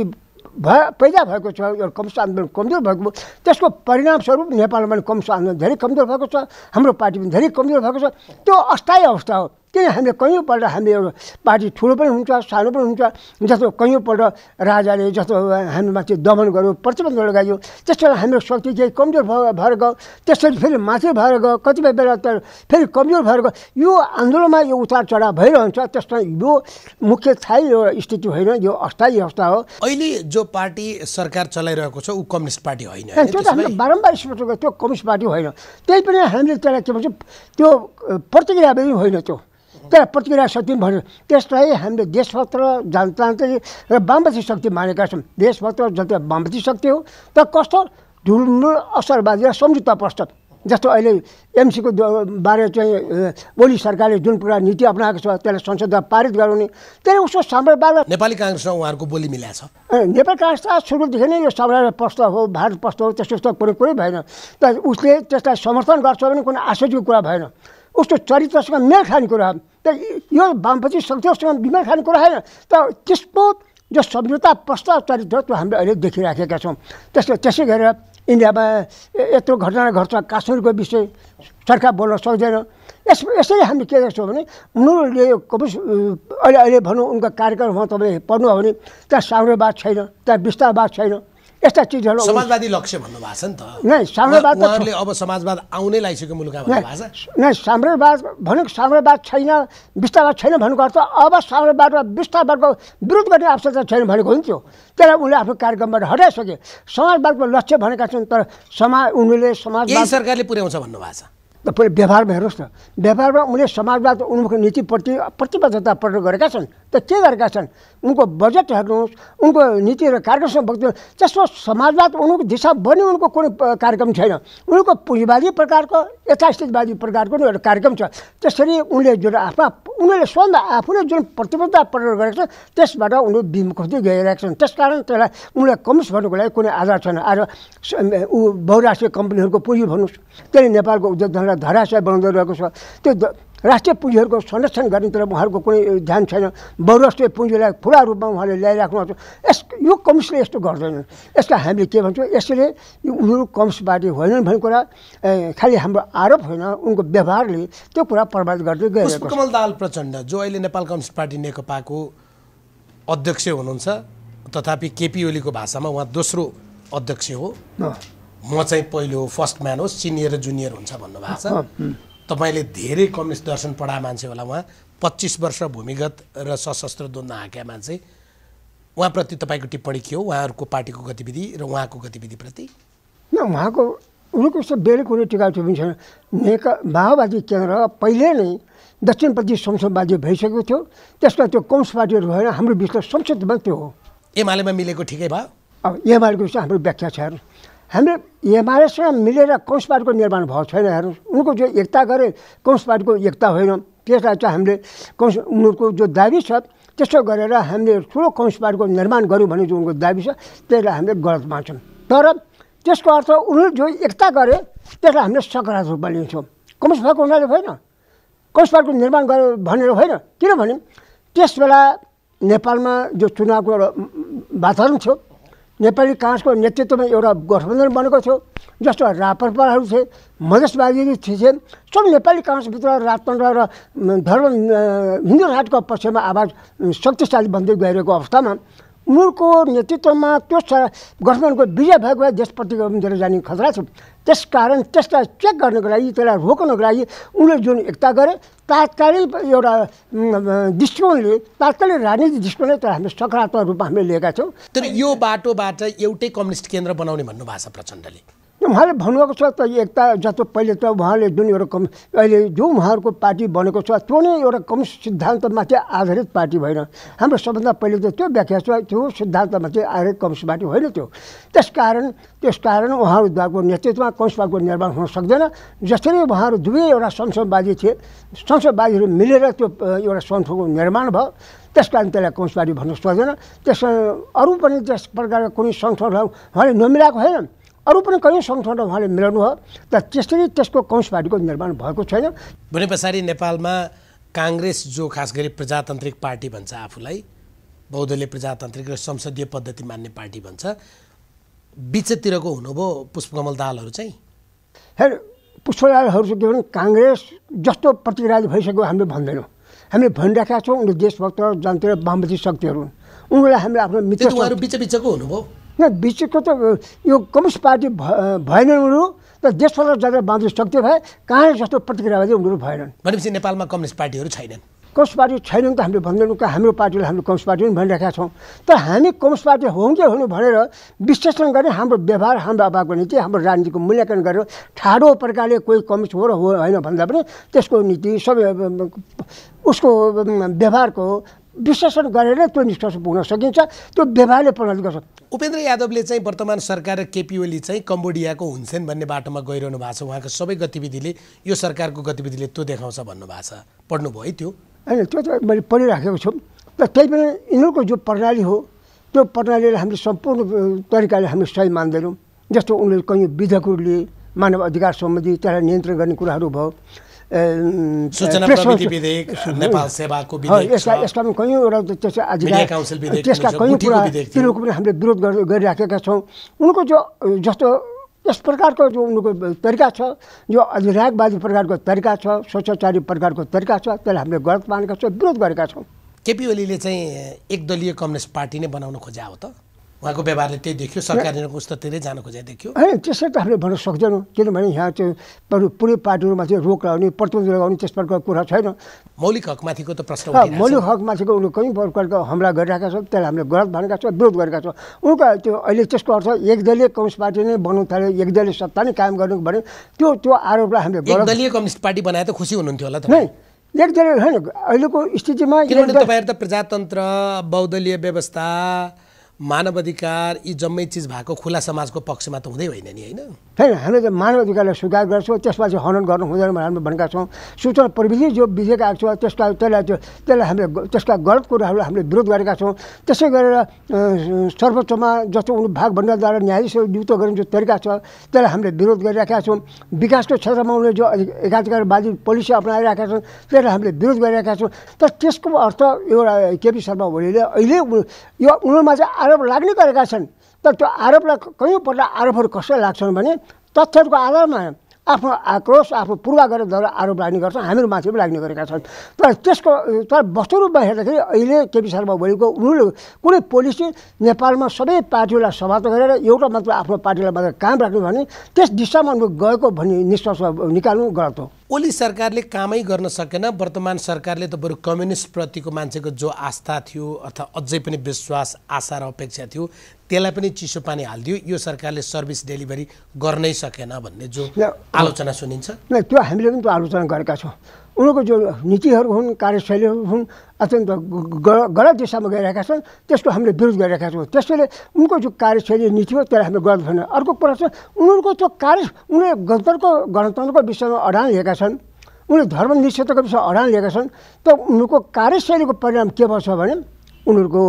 पैदा भएको छ, यो कम्युनिस्ट आन्दोलन कमजोर भएको, त्यसको परिणामस्वरूप नेपालमा पनि कम्युनिस्ट आन्दोलन धेरै कमजोर भएको छ, हाम्रो पार्टी पनि धेरै कमजोर भएको छ। त्यो अस्थायी अवस्था हो। किन हामीले कैयौँपल्ट हामी एउटा पार्टी ठुलो पनि हुन्छ, सानो पनि हुन्छ। जस्तो कैयौँपल्ट राजाले जस्तो हामीमाथि दमन गर्यो, प्रतिबन्ध लगायो, त्यसबाट हाम्रो शक्ति केही कमजोर भएर गयो। त्यसरी फेरि माथि भएर गयो, कतिपय बेला त फेरि कमजोर भएर गयो। यो आन्दोलनमा यो उतार चढाव भइरहन्छ। त्यसमा यो मुख्य स्थायी यो स्थिति होइन, यो अस्थायी अवस्था हो। अहिले जो पार्टी सरकार चलाइरहेको छ ऊ कम्युनिस्ट पार्टी होइन। त्यो त हामीले बारम्बार स्पष्ट गर्यो, त्यो कम्युनिस्ट पार्टी होइन। त्यही पनि हामीले त्यसलाई के भन्छ, त्यो प्रतिक्रिया पनि होइन। त्यो तर प्रतिक्रिया शक्ति भन्यो। त्यसलाई हामीले देशभक्त र जनतान्त्रिक र वामपन्थी शक्ति मानेका छौँ। देशभक्त र जनता वामपन्थी शक्ति हो, तर कस्तो ढुलमुल असरवादी र सम्झौता प्रस्त। जस्तो अहिले एमसीको बारे चाहिँ ओली सरकारले जुन प्रकार नीति अपनाएको छ त्यसलाई संसदमा पारित गराउने, त्यसले उसको साम्राज्यवाद नेपाली काङ्ग्रेसमा उहाँहरूको बोली मिलाएको छ। नेपाली काङ्ग्रेस त सुरुदेखि नै यो साम्राज्य प्रस्त हो, भारत प्रस्त हो, त्यस्तो कुरै भएन। तर उसले त्यसलाई समर्थन गर्छ भने कुनै आश्चर्यको कुरा भएन। उसको चरित्रसँग मेल खाने कुरा, यो वामपन्थी शक्तिहरूसँग मेल खाने कुरा होइन। तर त्यसको जो सम्झौता प्रस्ताव चरित्र त्यो हामीले अहिले देखिराखेका छौँ। त्यसै गरेर इन्डियामा यत्रो घटना घट्छ, काश्मीरको विषय सरकार बोल्न सक्दैन। यसरी हामीले के गर्छौँ भने उनीहरूले कम्युनिस्ट अहिले भनौँ उनका कार्यक्रममा तपाईँले पढ्नु हो भने त्यहाँ साम्राज्यवाद छैन, त्यहाँ विस्तारवाद छैन। यस्ता चिजहरू समाजवादी लक्ष्य भन्नुभएको छ नि त। नै साम्राज्यवाद उहाँहरूले अब समाजवाद आउनै लागिसक्यो मुलुकमा भन्नुभएको छ। नै साम्राज्यवाद भनेको साम्राज्यवाद छैन, विस्तारवाद छैन भनेको अर्थ अब साम्राज्यवाद र विस्तारवादको विरोध गर्ने आवश्यकता छैन भनेको हुन्थ्यो। त्यसलाई उनले आफ्नो कार्यक्रमबाट हटाइसके। समाजवादको लक्ष्य भनेका छन्, तर उनले समाजवाद सरकारले पुर्याउँछ भन्नुभएको छ। त पुरै व्यवहारमा हेर्नुहोस् न, व्यवहारमा उनले समाजवाद उन्मुख नीतिप्रति प्रतिबद्धता प्रकट गरेका छन्। त के गरेका छन्? उनको बजेट हेर्नुहोस्, उनको नीति र कार्यक्रमसँग बग्दैन। त्यसमा समाजवाद उनको दिशा बन्ने उनको कुनै कार्यक्रम छैन। उनको पुँजीवादी प्रकारको यथास्थितिवादी प्रकारको एउटा कार्यक्रम छ। त्यसरी उनले जुन उनीहरूले स्वयं आफूले जुन प्रतिबद्धता प्रकट गरेका छन् त्यसबाट उनीहरू विमुख हुँदै गइरहेका छन्। त्यसकारण त्यसलाई उनलाई कम्युनिस्ट भन्नुको लागि कुनै आधार छैन। आज बहुराष्ट्रिय कम्पनीहरूको पुँजी भन्नुहोस्, त्यसले नेपालको उद्योग धन्दा धराशय बनाउँदै रहेको छ। त्यो राष्ट्रिय पुँजीहरूको संरक्षण गर्नेतिर उहाँहरूको कुनै ध्यान छैन। बहुराष्ट्रिय पुँजीलाई खुला रूपमा उहाँले ल्याइराख्नु छ। यो कम्युनिस्टले यस्तो गर्दैनन्। यसलाई हामीले के भन्छौँ, यसले उनीहरू कम्युनिस्ट पार्टी होइनन् भन्ने कुरा खालि हाम्रो आरोप होइन, उनको व्यवहारले त्यो कुरा प्रभावित गर्दै गइरहेको छ। पुष्पकमल दाहाल प्रचण्ड जो अहिले नेपाल कम्युनिस्ट पार्टी नेकपाको अध्यक्ष हुनुहुन्छ, तथापि केपी ओलीको भाषामा उहाँ दोस्रो अध्यक्ष हो। म चाहिँ पहिलो फर्स्ट म्यान हो, सिनियर र जुनियर हुन्छ भन्नुभएको छ। तपाईँले धेरै कम्युनिस्ट दर्शन पढाए मान्छे होला। उहाँ 25 वर्ष भूमिगत र सशस्त्र द्वन्द्व हाकेका मान्छे। उहाँप्रति तपाईँको टिप्पणी के हो, उहाँहरूको पार्टीको गतिविधि र उहाँको गतिविधिप्रति? उहाँको उनको बेरै कुनै टिका टिप्पणी छैन। माओवादी केन्द्र पहिले नै दक्षिणपन्थी संसदवादी भइसकेको थियो। त्यसमा त्यो कम्युनिस्ट पार्टीहरू भएन, हाम्रो बिचमा संसदमा त्यो हो। एमालेमा मिलेको ठिकै भयो। अब एमालेको चाहिँ हाम्रो व्याख्या छ। हेर्नु, हामीले एमालेसँग मिलेर कम्युनिस्ट पार्टीको निर्माण भएको छैन। हेर्नुहोस्, उनको जो एकता गरे कम्युनिस्ट पार्टीको एकता होइन। त्यसलाई चाहिँ हामीले उनीहरूको जो दाबी छ त्यसो गरेर हामीले ठुलो कम्युनिस्ट पार्टीको निर्माण गऱ्यौँ भने जो उनको दाबी छ त्यसलाई हामीले गलत मान्छौँ। तर त्यसको अर्थ उनीहरू जो एकता गरे त्यसलाई हामीले सकारात्मक रूपमा लिन्छौँ। कम्युनिस्ट भएको हुनाले होइन, कम्युनिस्ट पार्टीको निर्माण गर्यो भनेर होइन। किनभने त्यस बेला नेपालमा जो चुनावको एउटा वातावरण थियो, नेपाली काङ्ग्रेसको नेतृत्वमा एउटा गठबन्धन बनेको थियो। जस्तो राप्रपाहरू थिए, मधेसवादीहरू थिए, सब नेपाली काङ्ग्रेसभित्र राजतन्त्र र धर्म हिन्दू राष्ट्रको पक्षमा आवाज शक्तिशाली बन्दै गइरहेको अवस्थामा उनीहरूको नेतृत्वमा त्यो गठबन्धनको विजय भएको भए देशप्रतिको लिएर जाने खतरा छ। त्यसकारण त्यसलाई चेक गर्नको लागि, त्यसलाई रोक्नको लागि उनीहरूले जुन एकता गरे, तात्कालिक एउटा दृष्टिकोणले, तात्कालिक राजनीतिक दृष्टिकोणले तर हामीले सकारात्मक रूपमा हामीले लिएका छौँ। तर यो बाटोबाट एउटै कम्युनिस्ट केन्द्र बनाउने भन्नुभएको छ प्रचण्डले। उहाँले भन्नुभएको छ त एकता जस्तो पहिले त उहाँले जुन एउटा अहिले जो उहाँहरूको पार्टी बनेको छ त्यो नै एउटा कम्युनिस्ट सिद्धान्तमाथि आधारित पार्टी होइन। हाम्रो सबभन्दा पहिले त त्यो व्याख्या छ, त्यो सिद्धान्तमाथि आधारित कम्युनिस्ट पार्टी होइन त्यो। त्यसकारण उहाँहरूद्वाराको नेतृत्वमा कम्युनिस्ट पार्टीको निर्माण हुन सक्दैन। जसरी उहाँहरू दुवै एउटा संसदवादी थिए, संसदवादीहरू मिलेर त्यो एउटा संसदको निर्माण भयो, त्यसकारण त्यसलाई कम्युनिस्ट पार्टी भन्न सक्दैन। त्यसमा अरू पनि त्यस प्रकारको कुनै संगठनहरू उहाँले नमिलाएको होइन, अरू पनि कयौँ संगठन उहाँले मिलाउनु हो, तर त्यसरी त्यसको कम्युनिस्ट पार्टीको निर्माण भएको छैन। भने पछाडि नेपालमा काङ्ग्रेस जो खास गरी प्रजातान्त्रिक पार्टी भन्छ आफूलाई, बहुदलीय प्रजातान्त्रिक र संसदीय पद्धति मान्ने पार्टी भन्छ, बिचतिरको हुनुभयो पुष्पकमल दाहालहरू चाहिँ। हेर पुष्पकमलहरू चाहिँ के भने काङ्ग्रेस जस्तो प्रतिक्रिया भइसक्यो हामीले भन्दैनौँ। हामीले भनिराखेका छौँ उनीहरू देशभक्त जनता वामपन्थी शक्तिहरू हुन्, उनीहरूलाई हामीले आफ्नो मित्र बिचको हुनुभयो। बिचको त यो कम्युनिस्ट पार्टी भएन उनीहरू, तर देशभक्त जनता वामपन्थी शक्ति भए, काङ्ग्रेस जस्तो प्रतिक्रियावादी उनीहरू भएनन्। भनेपछि नेपालमा कम्युनिस्ट पार्टीहरू छैनन्। कम्युनिस्ट पार्टी छैनन् त हामीले भन्दैनौँ, हाम्रो पार्टीलाई हामीले कम्युनिस्ट पार्टी पनि भनिरहेका छौँ। तर हामी कम्युनिस्ट पार्टी हौँ कि हुनु भनेर विश्लेषण गर्ने, हाम्रो व्यवहार, हाम्रो अभावको नीति, हाम्रो राजनीतिको मूल्याङ्कन गरेर ठाडो प्रकारले कोही कम्युनिस्ट हो र होइन भन्दा पनि त्यसको नीति सबै उसको व्यवहारको विश्लेषण गरेर त्यो निष्कर्ष पुग्न सकिन्छ। त्यो व्यवहारले प्रभावित गर्छ। उपेन्द्र यादवले चाहिँ वर्तमान सरकार र केपी ओली चाहिँ कम्बोडियाको हुन्छन् भन्ने बाटोमा गइरहनु भएको छ। उहाँको सबै गतिविधिले, यो सरकारको गतिविधिले त्यो देखाउँछ भन्नुभएको छ। पढ्नुभयो है त्यो? होइन, त्यो त मैले पढिराखेको छु। तर त्यही पनि यिनीहरूको जो प्रणाली हो त्यो प्रणालीलाई हामीले सम्पूर्ण तरिकाले हामीले सही मान्दैनौँ। जस्तो उनीहरूले कयौँ विधेयकहरू लिए, मानव अधिकार सम्बन्धी त्यसलाई नियन्त्रण गर्ने कुराहरू भयो, सूचना प्रविधि विधेयक, नेपाल सेवाको विधेयक, यसका पनि कयौँ एउटा त्यसका कयौँ कुरा तिनीहरूको पनि हामीले विरोध गरिराखेका छौँ। उनको जस्तो यस प्रकारको जो उनीहरूको तरिका छ, जो अधिरागवादी प्रकारको तरिका छ, स्वच्छाचारी प्रकारको तरिका छ, त्यसलाई हामीले गलत मानेका छौँ, विरोध गरेका छौँ। केपी ओलीले चाहिँ एकदलीय कम्युनिस्ट पार्टी नै बनाउन खोज्या हो त? उहाँको व्यवहारले त्यही देखियो, सरकारले उस्तोतिरै जान खोजे देखियो। होइन, त्यसरी त हामीले भन्न सक्दैनौँ, किनभने यहाँ चाहिँ पुरै पार्टीहरूमा चाहिँ रोक लगाउने, प्रतिबन्ध लगाउने त्यस प्रकारको कुरा छैन। मौलिक हकमाथिको त प्रश्न उठिरहेको छ। मौलिक हकमाथिको उनीहरू कयौँ प्रकारको हमला गरिरहेका छन्, त्यसलाई हामीले गलत भनेका छौँ, विरोध गरेका छौँ। उनको त्यो अहिले त्यसको अर्थ एकदलीय कम्युनिस्ट पार्टी नै बनाउनु थाल्यो, एकदलीय सत्ता नै कायम गर्नु भने त्यो आरोपलाई हामीले गलत। एकदलीय कम्युनिस्ट पार्टी बनाए त खुसी हुनुहुन्थ्यो होला त? नै, एकदलीय होइन। अहिलेको स्थितिमा किनभने तपाईँहरू त प्रजातन्त्र, बहुदलीय व्यवस्था, मानव अधिकार यी जम्मै चिज भएको खुला समाजको पक्षमा त हुँदै होइन नि, होइन? होइन, हामीले त मानव अधिकारलाई स्वीकार गर्छौँ, त्यसमा चाहिँ हनन गर्नु हुँदैन भनेर हामीले भनेका छौँ। सूचना प्रविधि जो विधेयक आएको छ त्यसलाई हामीले त्यसका गलत कुराहरूलाई हामीले विरोध गरेका छौँ। त्यसै गरेर सर्वोच्चमा जस्तो उनी भाग भण्डारद्वारा न्यायाधीशहरू नियुक्त गर्ने जो तरिका छ त्यसलाई हामीले विरोध गरिरहेका छौँ। विकासको क्षेत्रमा उनले जो एकाधिकारवादी पोलिसी अपनाइरहेका छन् त्यसलाई हामीले विरोध गरिरहेका छौँ। तर त्यसको अर्थ एउटा केपी शर्मा ओलीले अहिले यो उनीहरूमा चाहिँ आरोप लाग्ने गरेका छन्। तर त्यो आरोपलाई कयौँपल्ट आरोपहरू कसरी लाग्छन् भने तथ्यहरूको आधारमा आफ्नो आक्रोश, आफ्नो पूर्वाग्रहद्वारा आरोप लाग्ने गर्छन्, हामीहरू माथि पनि लाग्ने गरेका छन्। तर वस्तु रूपमा हेर्दाखेरि अहिले केपी शर्मा ओलीको उनीहरूले कुनै पोलिसी नेपालमा सबै पार्टीहरूलाई समाप्त गरेर एउटा मात्र आफ्नो पार्टीलाई मात्र कायम राख्नु भने त्यस दिशामा उनीहरू गएको भन्ने निष्कर्ष निकाल्नु गलत हो। ओली सरकारले कामै गर्न सकेन। वर्तमान सरकारले त बरु कम्युनिस्टप्रतिको मान्छेको जो आस्था थियो अथवा अझै पनि विश्वास, आशा र अपेक्षा थियो त्यसलाई पनि चिसो पानी हालिदियो। यो सरकारले सर्भिस डेलिभरी गर्नै सकेन भन्ने जो आलोचना सुनिन्छ, त्यो हामीले पनि त्यो आलोचना गरेका छौँ। उनीहरूको जो नीतिहरू हुन्, कार्यशैलीहरू हुन्, अत्यन्त गलत दिशामा गइरहेका छन्, त्यसको हामीले विरोध गरिरहेका छौँ। त्यसैले उनको जो कार्यशैली नीति हो त्यसलाई हामीले गलत भनेर। अर्को कुरा छ उनीहरूको त्यो उनीहरूले गणतन्त्रको विषयमा अडान लिएका छन्, उनीहरूले धर्मनिरपेक्षताको विषयमा अडान लिएका छन्। तर उनीहरूको कार्यशैलीको परिणाम के भएछ भने उनीहरूको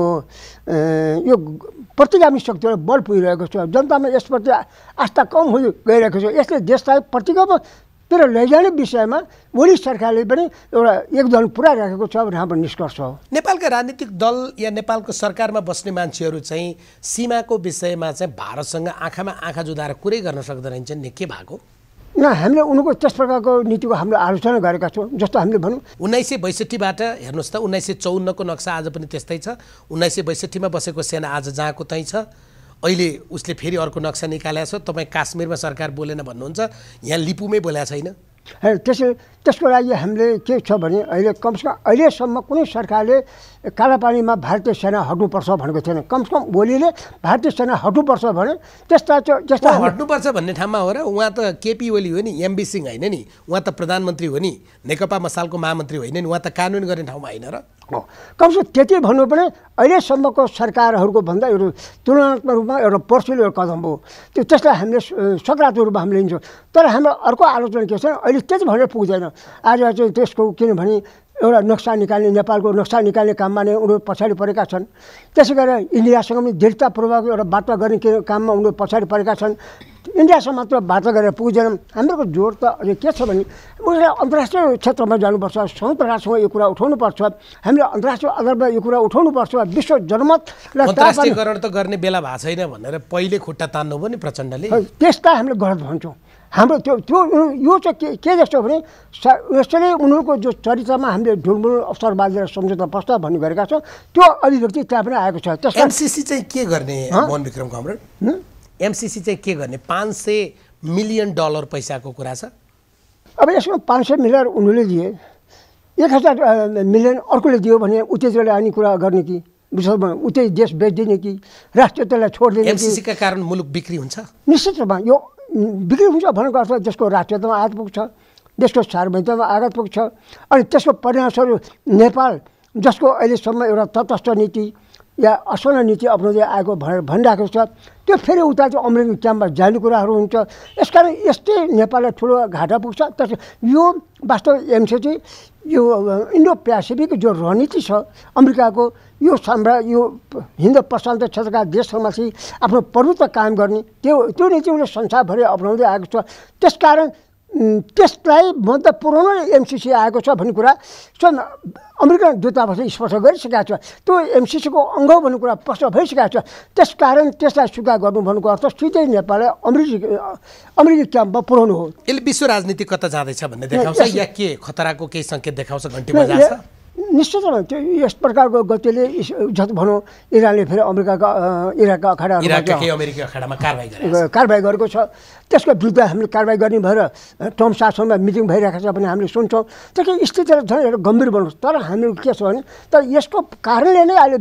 यो प्रतिगामी शक्तिलाई बल पुगिरहेको छ। जनतामा यसप्रति आस्था कम हुँदै गइरहेको छ। यसले देशलाई प्रतिगामीतिर लैजाने विषयमा ओली सरकारले पनि एउटा योगदान पुऱ्याइरहेको छ भन्ने हाम्रो निष्कर्ष हो। नेपालका राजनीतिक दल या नेपालको सरकारमा बस्ने मान्छेहरू चाहिँ सीमाको विषयमा चाहिँ भारतसँग आँखामा आँखा जुदाएर कुरै गर्न सक्दैन नि, के भएको? न हामीले उनको त्यस प्रकारको नीतिको हामीले आलोचना गरेका छौँ। जस्तो हामीले भनौँ 1962बाट हेर्नुहोस् त 1954 को नक्सा आज पनि त्यस्तै छ। 1962 मा बसेको सेना आज जहाँको त्यहीँ छ। अहिले उसले फेरि अर्को नक्सा निकालेको छ। तपाईँ काश्मीरमा सरकार बोलेन भन्नुहुन्छ, यहाँ लिपुमै बोलेको छैन। त्यसको लागि हामीले के छ भने अहिले कमसेकम अहिलेसम्म कुनै सरकारले कालापानीमा भारतीय सेना हट्नुपर्छ भनेको थिएन। कमसेकम ओलीले भारतीय सेना हट्नुपर्छ भने त्यस्ता हट्नुपर्छ भन्ने ठाउँमा हो र? उहाँ त केपी ओली हो नि, एमबी सिंह होइन नि, उहाँ त प्रधानमन्त्री हो नि, नेकपा मसालको महामन्त्री होइन नि, उहाँ त कानुन गर्ने ठाउँमा होइन र? कमसेकम त्यति भन्नु पनि अहिलेसम्मको सरकारहरूको भन्दा एउटा तुलनात्मक रूपमा एउटा पर्सिलो कदम हो। त्यसलाई हामीले सकारात्मक रूपमा हामीले लिन्छौँ। तर हाम्रो अर्को आलोचना के छ, अहिले त्यति भनेर पुग्दैन। आज चाहिँ त्यसको किनभने एउटा नक्सा निकाल्ने, नेपालको नक्सा निकाल्ने काममा नै उनीहरू पछाडि परेका छन्। त्यसै गरेर इन्डियासँग पनि दृढतापूर्वक एउटा वार्ता गर्ने काममा उनीहरू पछाडि परेका छन्। इन्डियासँग मात्र वार्ता गरेर पुग्दैन। हाम्रो जोड त अहिले के छ भने उसले अन्तर्राष्ट्रिय क्षेत्रमा जानुपर्छ, संयुक्त राष्ट्रसँग यो कुरा उठाउनुपर्छ, हामीले अन्तर्राष्ट्रिय अदालतमा यो कुरा उठाउनुपर्छ। विश्व जनमतलाई अन्तर्राष्ट्रियकरण त गर्ने बेला भएको छैन भनेर पहिले खुट्टा तान्नु भयो नि प्रचण्डले। त्यसलाई हामीले गलत भन्छौँ। हाम्रो त्यो यो चाहिँ के जस्तो भने यसरी उनीहरूको जो चरित्रमा हामीले ढुलमुल अवसरवादी र सम्झौता प्रस्ताव भन्ने गरेका छौँ, त्यो अभिव्यक्ति त्यहाँ पनि आएको छ। एमसीसी चाहिँ के गर्ने मोहन विक्रम कमरेड? एमसीसी चाहिँ के गर्ने? $500 मिलियन पैसाको कुरा छ। अब यसमा 500 मिलियन उनीहरूले दिए, 1000 मिलियन अर्कोले दियो भने उत्तेजना ल्याउने कुरा गर्ने कि विश्वमा उतै देश बेच्दिने कि राष्ट्रियतालाई छोडिदिने? एमसीसीका कारण मुलुक बिक्री हुन्छ? निश्चित रूपमा यो बिक्री हुन्छ भनेको अर्थ देशको राष्ट्रियतामा आघात पुग्छ, देशको सार्वभौमिकतामा आघात पुग्छ। अनि त्यसको परिणामस्वरूप नेपाल जसको अहिलेसम्म एउटा तटस्थ नीति या असल नीति अप्नाउँदै आएको भनेर भनिरहेको छ, त्यो फेरि उता चाहिँ अमेरिकन क्याम्पमा जाने कुराहरू हुन्छ। यसकारण यस्तै नेपाललाई ठुलो घाटा पुग्छ। तर यो वास्तव एमसीसी यो इन्डो पेसिफिक जो रणनीति छ अमेरिकाको, यो यो हिन्द प्रशान्त क्षेत्रका देशहरूमाथि आफ्नो प्रभुत्व कायम गर्ने त्यो नीति उसले संसारभरि अप्नाउँदै आएको छ। त्यसकारण त्यसलाई मद्दत पुर्याउन एमसीसी आएको छ भन्ने कुरा अमेरिकन दूतावासले स्पष्ट गरिसकेको छ। त्यो एमसीसीको अङ्ग भन्ने कुरा स्पष्ट भइसकेको छ। त्यसकारण त्यसलाई स्वीकार गर्नु भन्नुको अर्थ सिधै नेपाललाई अमेरिकी क्याम्पमा पुर्याउनु हो। यसले विश्व राजनीति कता जाँदैछ भन्ने देखाउँछ या के खतराको केही सङ्केत देखाउँछ? घन्टी बजान्छ? निश्चित रूपमा त्यो यस प्रकारको गतिले जस्तो भनौँ इरानले फेरि इराकका अखाडामा कारबाही गरेको छ। त्यसको विरुद्ध हामीले कारबाही गर्ने भएर ट्रम्प शासनमा मिटिङ भइरहेको छ भने हामीले सुन्छौँ। त्यसको स्थितिलाई झन् एउटा गम्भीर बनाउँछ। तर हामीले के छ भने तर यसको कारणले नै अहिले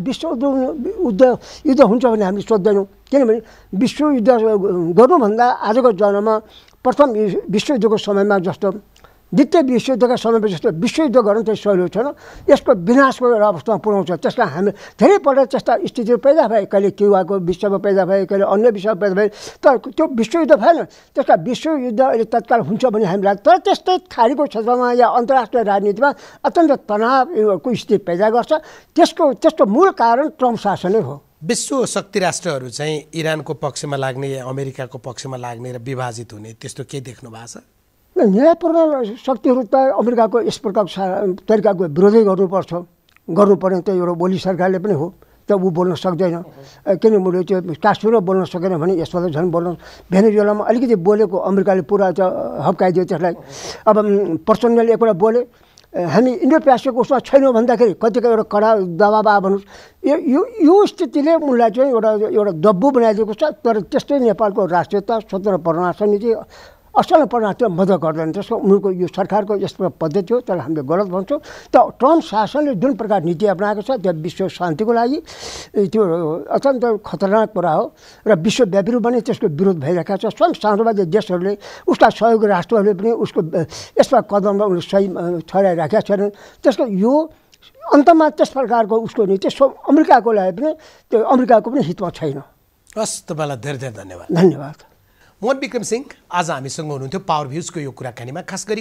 युद्ध हुन्छ भने हामीले सोध्दैनौँ। किनभने विश्वयुद्ध गर्नुभन्दा आजको जमानामा प्रथम विश्वयुद्धको समयमा जस्तो द्वितीय विश्वयुद्धका समयमा जस्तो विश्वयुद्ध गर्नु चाहिँ सहिलो छैन। यसको विनाशको एउटा अवस्थामा पुर्याउँछ। त्यसलाई हामी धेरैपल्ट त्यस्ता स्थितिहरू पैदा भए, कहिले क्युबाको विश्वमा पैदा भए, कहिले अन्य विश्वमा पैदा भए। तर त्यो विश्वयुद्ध भएन। त्यसका विश्वयुद्ध अहिले तत्काल हुन्छ भने हामीलाई तर त्यस्तै खाडीको क्षेत्रमा या अन्तर्राष्ट्रिय राजनीतिमा अत्यन्त तनावको स्थिति पैदा गर्छ। त्यसको मूल कारण ट्रम्प शासन नै हो। विश्व शक्ति राष्ट्रहरू चाहिँ इरानको पक्षमा लाग्ने या अमेरिकाको पक्षमा लाग्ने र विभाजित हुने त्यस्तो के देख्नु भएको छ? न्यायपूर्ण शक्तिहरू त अमेरिकाको यस प्रकारको तरिकाको विरोधै गर्नुपर्ने त एउटा ओली सरकारले पनि हो। त ऊ बोल्न सक्दैन। किनभने उसले त्यो काश्मीरमा बोल्न सकेन भने यसमा त झन् बोल्न भेनेजुएलामा अलिकति बोलेको अमेरिकाले पुरा हप्काइदियो त्यसलाई। अब प्रचण्डले एकपल्ट बोले हामी इन्डो पेसिफिक उसमा छैनौँ भन्दाखेरि कतिको एउटा कडा दबाब आयो भन्नुहोस्। यो स्थितिले उनलाई चाहिँ एउटा दब्बु बनाइदिएको छ। तर त्यस्तै नेपालको राष्ट्रियता स्वतन्त्र परराष्ट्र नीति असल परिणामतिर मद्दत गर्दैन। त्यसको उनीहरूको यो सरकारको यस्तो पद्धति हो। तर हामीले गलत भन्छौँ। त ट्रम्प शासनले जुन प्रकार नीति अपनाएको छ त्यो विश्व शान्तिको लागि त्यो अत्यन्त खतरनाक कुरा हो र विश्वव्यापी रूपमा नै त्यसको विरोध भइरहेको छ। स्वयं साम्राज्यवादी देशहरूले उसका सहयोगी राष्ट्रहरूले पनि उसको यसमा कदममा उनीहरूले सही ठहराइराखेका छैनन्। त्यसको यो अन्तमा त्यस प्रकारको उसको नीति अमेरिकाको लागि पनि त्यो अमेरिकाको पनि हितमा छैन। हस्, तपाईँलाई धेरै धेरै धन्यवाद। धन्यवाद। मोहन विक्रम सिंह आज हामीसँग हुनुहुन्थ्यो पावर भ्युजको यो कुराकानीमा। खास गरी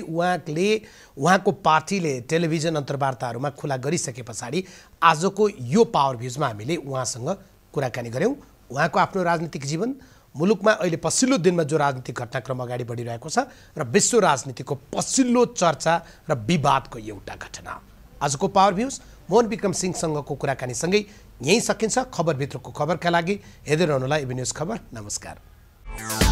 उहाँको पार्टीले टेलिभिजन अन्तर्वार्ताहरूमा खुला गरिसके पछाडि आजको यो पावर भ्युजमा हामीले उहाँसँग कुराकानी गऱ्यौँ। उहाँको आफ्नो राजनीतिक जीवन, मुलुकमा अहिले पछिल्लो दिनमा जो राजनीतिक घटनाक्रम अगाडि बढिरहेको छ र विश्व राजनीतिको पछिल्लो चर्चा र विवादको एउटा घटना। आजको पावर भ्युज मोहन विक्रम सिंहसँगको कुराकानीसँगै यहीँ सकिन्छ। खबरभित्रको खबरका लागि हेर्दै रहनुहोला एबी न्युज खबर। नमस्कार।